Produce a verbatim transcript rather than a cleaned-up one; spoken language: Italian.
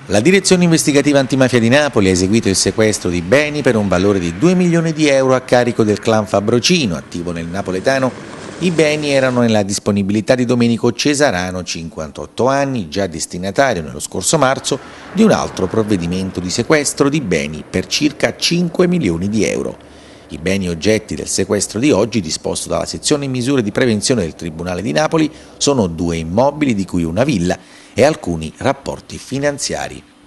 La direzione investigativa antimafia di Napoli ha eseguito il sequestro di beni per un valore di due milioni di euro a carico del clan Fabrocino, attivo nel napoletano. I beni erano nella disponibilità di Domenico Cesarano, cinquantotto anni, già destinatario nello scorso marzo di un altro provvedimento di sequestro di beni per circa cinque milioni di euro. I beni oggetti del sequestro di oggi, disposto dalla sezione misure di prevenzione del Tribunale di Napoli, sono due immobili, di cui una villa, e alcuni rapporti finanziari.